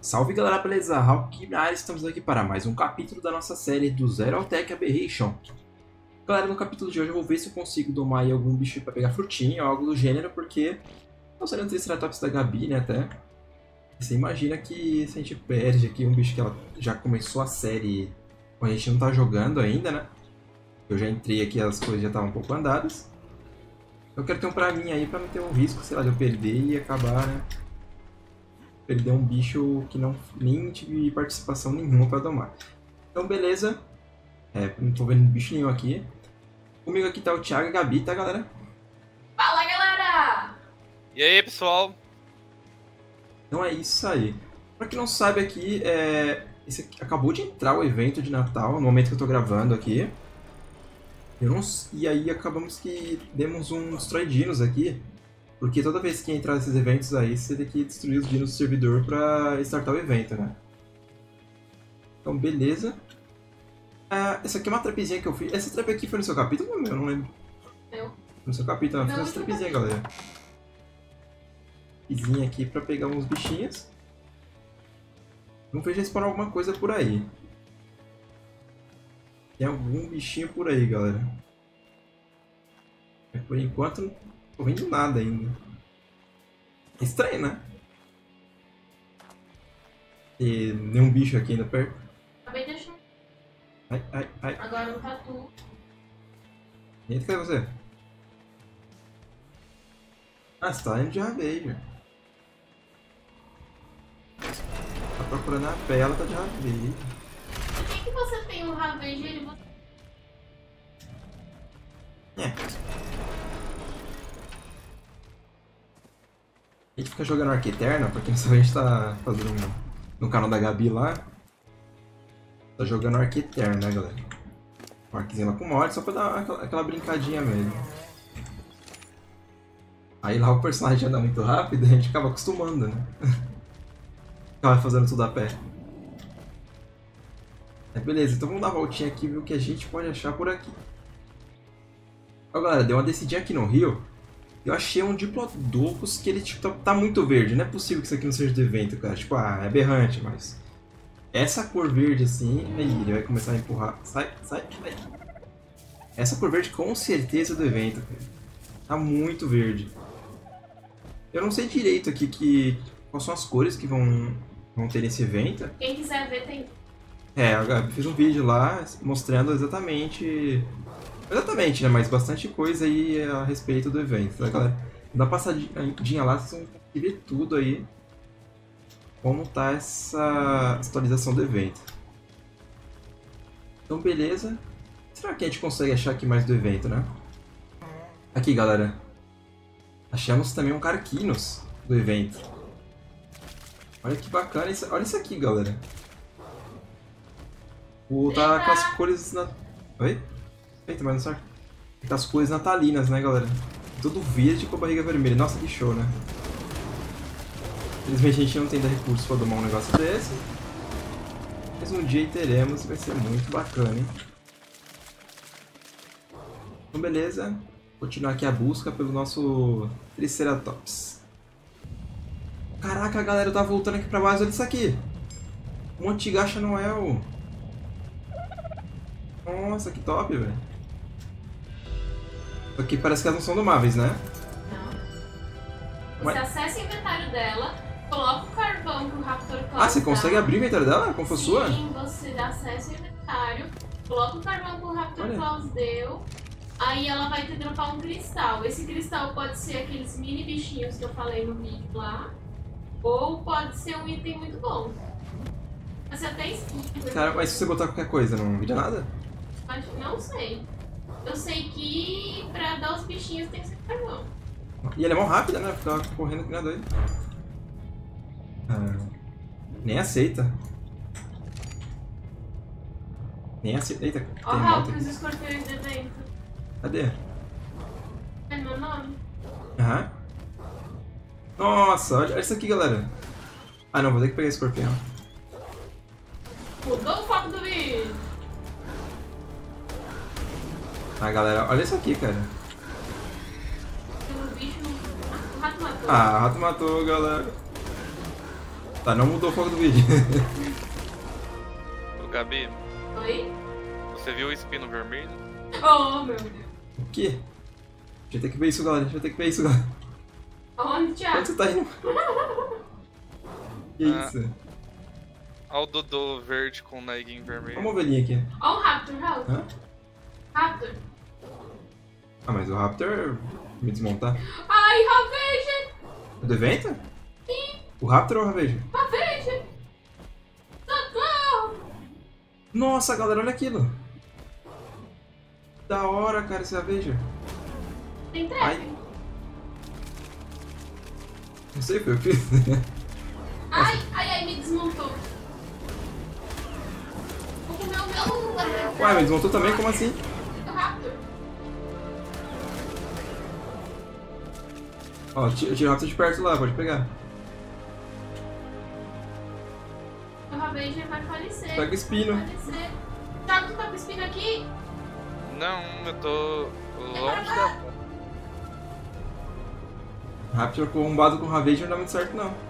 Salve galera, beleza? Hawk na área, estamos aqui para mais um capítulo da nossa série do Zero ao Tech Aberration. Galera, no capítulo de hoje eu vou ver se eu consigo domar aí algum bicho para pegar frutinha ou algo do gênero, porque não sendo Triceratops da Gabi, né, até. Você imagina que se a gente perde aqui um bicho que ela já começou a série quando a gente não tá jogando ainda, né? Eu já entrei aqui, as coisas já estavam um pouco andadas. Eu quero ter um pra mim aí, pra não ter um risco, sei lá, de eu perder e acabar, né? Perder um bicho que nem tive participação nenhuma pra domar. Então, beleza. Não tô vendo bicho nenhum aqui. Comigo aqui tá o Thiago e a Gabi, tá, galera? Fala, galera! E aí, pessoal? Então é isso aí. Pra quem não sabe aqui, acabou de entrar o evento de Natal, no momento que eu tô gravando aqui. E aí acabamos que demos um Destroy Dinos aqui. Porque toda vez que entrar nesses eventos aí, você tem que destruir os dinos do servidor pra startar o evento, né? Então, beleza. Essa aqui é uma trapzinha que eu fiz. Essa trap aqui foi no seu capítulo ou no meu? Eu não lembro. Eu? No seu capítulo, eu fiz Não, essa no trapzinha, galera. Trapzinha aqui pra pegar uns bichinhos. Não vejo spawnar alguma coisa por aí. Tem algum bichinho por aí, galera. Por enquanto, não tô vendo nada ainda. Estranho, né? E nenhum bicho aqui ainda perto. Acabei de achar. Ai, ai, ai. Agora um tatu. Eita, cadê você? Ah, você tá indo de Raveja. Tá procurando a pela, tá de Raveja. Por que você tem um ravejo e você... A gente fica jogando Arca Eterna, pra quem não sabe, a gente tá fazendo no canal da Gabi lá. Tá jogando Arca Eterna, né, galera? Um arquezinho lá com mod, só pra dar aquela brincadinha mesmo. Aí lá o personagem anda muito rápido e a gente acaba acostumando, né? Acaba fazendo tudo a pé. Beleza, então vamos dar uma voltinha aqui e ver o que a gente pode achar por aqui. Ó, galera, deu uma descidinha aqui no rio. Eu achei um Diplodocus que ele tipo, tá muito verde. Não é possível que isso aqui não seja do evento, cara. Tipo, é aberrante, mas... Essa cor verde assim... Aí, ele vai começar a empurrar. Sai, sai, sai. Essa cor verde com certeza é do evento, cara. Tá muito verde. Eu não sei direito aqui quais são as cores que vão ter nesse evento. Quem quiser ver tem... A Gabi fez um vídeo lá mostrando exatamente... Exatamente, né? Mas bastante coisa aí a respeito do evento, tá, galera? Dá uma passadinha lá, vocês vão conseguir ver tudo aí. Como tá essa atualização do evento. Então, beleza. Será que a gente consegue achar aqui mais do evento, né? Aqui, galera. Achamos também um Carquinos do evento. Olha que bacana. Olha isso aqui, galera. Tá com as cores... Oi? Eita, mas não sabe. Tá as cores natalinas, né, galera? Tudo verde com a barriga vermelha. Nossa, que show, né? Infelizmente a gente não tem recursos pra domar um negócio desse. Mas um dia teremos e vai ser muito bacana, hein? Então, beleza. Continuar aqui a busca pelo nosso Triceratops. Caraca, galera, eu tava voltando aqui pra base. Olha isso aqui. Um monte de Gacha Noel. Nossa, que top, velho. Aqui parece que elas não são domáveis, né? Não. Você acessa o inventário dela, coloca o carvão pro Raptor Claus. Ah, você consegue abrir o inventário dela? Como fosse sua? Sim, você acessa o inventário, coloca o carvão pro Raptor Claus deu. Aí ela vai te dropar um cristal. Esse cristal pode ser aqueles mini bichinhos que eu falei no vídeo lá. Ou pode ser um item muito bom. Você até esquece. Cara, mas se você botar qualquer coisa, não vira nada? Não sei. Eu sei que pra dar os bichinhos tem que ser carvão. E ele é mó rápida, né? Ficar correndo que nem a doido. Nem aceita. Nem aceita. Eita, Ó, tem Raul, moto os aqui. escorpiões do evento. Cadê? É meu nome? Aham. Nossa, olha isso aqui, galera. Ah, não, vou ter que pegar esse escorpião. Mudou o foco do vídeo. Ah, galera, olha isso aqui, cara. Tem um bicho no... o rato matou. Ah, o rato matou, galera. Tá, não mudou o foco do vídeo. Ô, Gabi, Oi? você viu o espino vermelho? Oh, meu Deus. O quê? Deixa eu ter que ver isso, galera. Deixa eu ter que ver isso, galera. Onde, Onde Thiago? você tá indo? Que isso? Olha o Dodô verde com o neguinho vermelho. Olha uma ovelhinha aqui. Ó o Raptor, Raul. Hã? Raptor. Ah, mas o Raptor... Me desmontar. Ai, Ravager! É do evento? Sim, O Raptor ou o Ravager? Ravager! Socorro! Nossa, galera, olha aquilo. Da hora, cara, esse Ravager. Tem trap. Ai. Não sei o que eu fiz. Ai, ai, ai, me desmontou. Vou comer o meu... Ué, me desmontou também? Como assim? O Raptor. Ó, eu tirei o Raptor de perto lá, pode pegar. O Ravager vai falecer. Pega o espino. Vai falecer. Thiago, tu tá com o espino aqui? Não, eu tô longe da... Raptor combado com o Ravager não dá muito certo, não.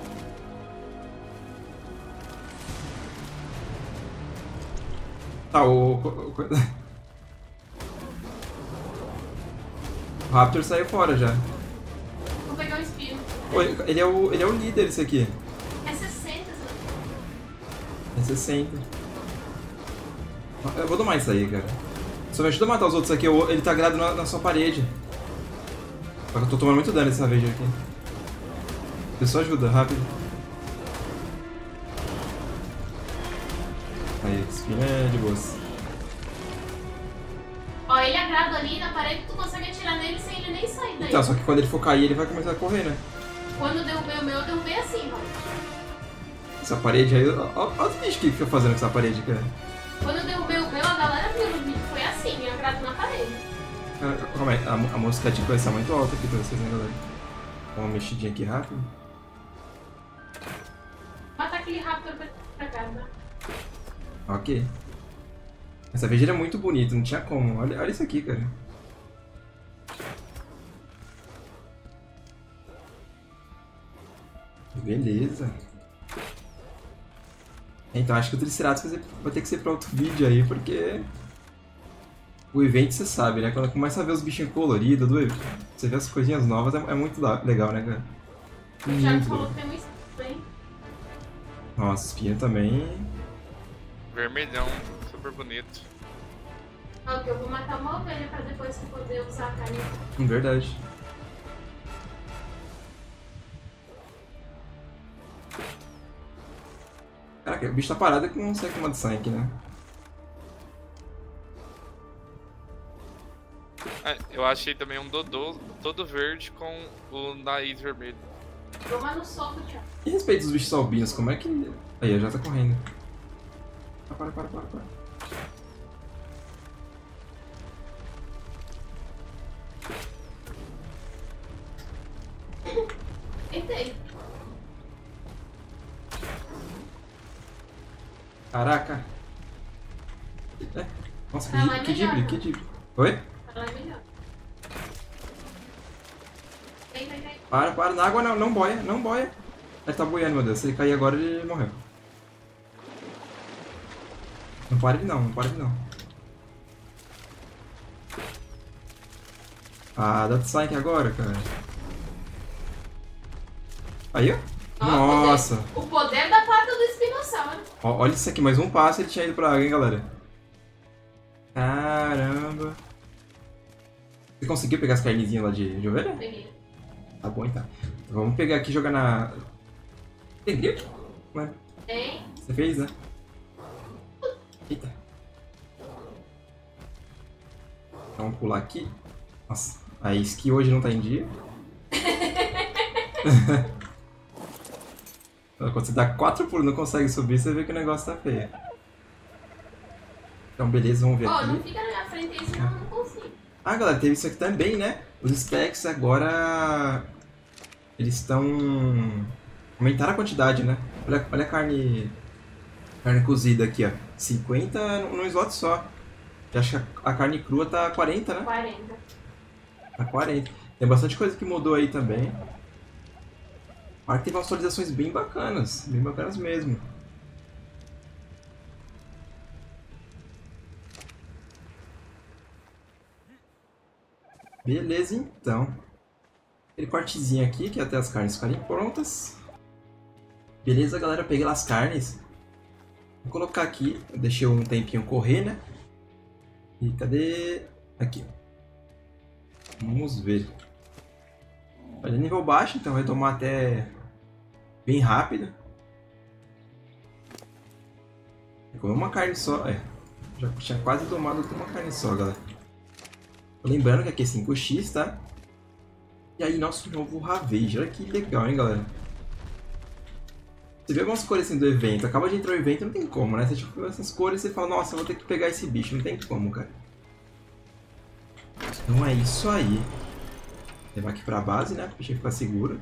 Tá, o Raptor saiu fora já. Vou pegar o espino. Pô, ele é o líder, esse aqui. É 60, É 60. Eu vou domar isso aí, cara. Só me ajuda a matar os outros aqui. Ele tá grado na sua parede. Só que eu tô tomando muito dano dessa vez aqui. Pessoal, ajuda, rápido. Aí, espinha é de boas. Ó, ele agrada ali na parede, tu consegue atirar nele sem ele nem sair daí. Então, só que quando ele for cair, ele vai começar a correr, né? Quando eu derrubei o meu, eu derrubei assim, ó. Essa parede aí... Olha os bichos que fica fazendo com essa parede, cara. Quando eu derrubei o meu, a galera viu no vídeo, foi assim, agrado na parede. Calma aí, a música vai estar muito alta aqui pra vocês, né, galera? Dá uma mexidinha aqui rápido. Mata aquele Raptor pra cá, tá? Ok. Essa veja é muito bonita, não tinha como. Olha isso aqui, cara. Beleza. Então acho que o Triceratops vai ter que ser pra outro vídeo aí, porque... O evento você sabe, né? Quando começa a ver os bichinhos coloridos, você vê as coisinhas novas, é muito legal, né, cara? O Thiago Muito falou legal. que tem um espinho, hein? Nossa, espinha também... Vermelhão, super bonito. Ó, que eu vou matar uma ovelha pra depois você poder usar a carne. Verdade. Caraca, o bicho tá parado e não consegue tomar de sangue, né? Eu achei também um Dodô todo verde com o nariz vermelho. Toma no soco, Thiago. E respeito dos bichos albinos, como é que... Aí, já tá correndo. Para. Tentei. Caraca. É. Nossa, Ela é que melhor, dibre, né? que dibre. Oi? Ela é melhor. Vem. Para, na água não boia. Ele tá boiando, meu Deus. Se ele cair agora, ele morreu. Não para ele não. Ah, dá sangue agora, cara. Aí, ó. Nossa. O poder da pata do espinossauro. Ó, olha isso aqui, mais um passo ele tinha ido pra água, hein, galera. Caramba. Você conseguiu pegar as carnezinhas lá de ovelha? Peguei. Tá bom, então. Vamos pegar aqui e jogar na... Tem grip? Ué, Tem. você fez, né? Eita. Vamos pular aqui. Nossa, a esqui hoje não tá em dia. Quando você dá 4 pulos e não consegue subir, você vê que o negócio tá feio. Então, beleza, vamos ver Ó, aqui. não fica na minha frente aí, senão eu não consigo. Ah, galera, teve isso aqui também, né? Os specs agora... Eles estão... Aumentaram a quantidade, né? Olha a carne... Carne cozida aqui, ó. 50 num slot só. Eu acho que a carne crua tá 40, né? 40. Tá 40. Tem bastante coisa que mudou aí também. Mas teve umas atualizações bem bacanas mesmo. Beleza, então. Aquele cortezinho aqui, que é até as carnes ficarem prontas. Beleza, galera, peguei as carnes. Vou colocar aqui, eu deixei um tempinho correr, né? E cadê? Aqui. Vamos ver. Olha, nível baixo, então vai tomar até bem rápido. Comer uma carne só, já tinha quase tomado uma carne só, galera. Lembrando que aqui é 5x, tá? E aí, nosso novo Ravage. Olha que legal, hein, galera? Você vê algumas cores assim do evento. Acaba de entrar o evento, não tem como, né? Você tipo, essas cores e você fala, nossa, eu vou ter que pegar esse bicho. Não tem como, cara. Então é isso aí. Vou levar aqui pra base, né? Pra gente ficar seguro.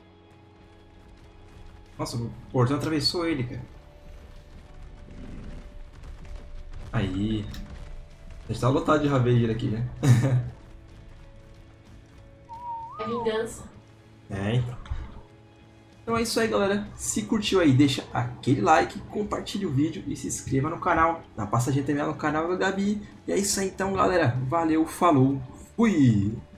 Nossa, o portão atravessou ele, cara. Aí. A gente tá lotado de Ravager aqui, né? É vingança. Então. Então é isso aí, galera. Se curtiu aí, deixa aquele like, compartilhe o vídeo e se inscreva no canal. Dá passadinha também lá no canal da Gabi. E é isso aí então, galera. Valeu, falou, fui!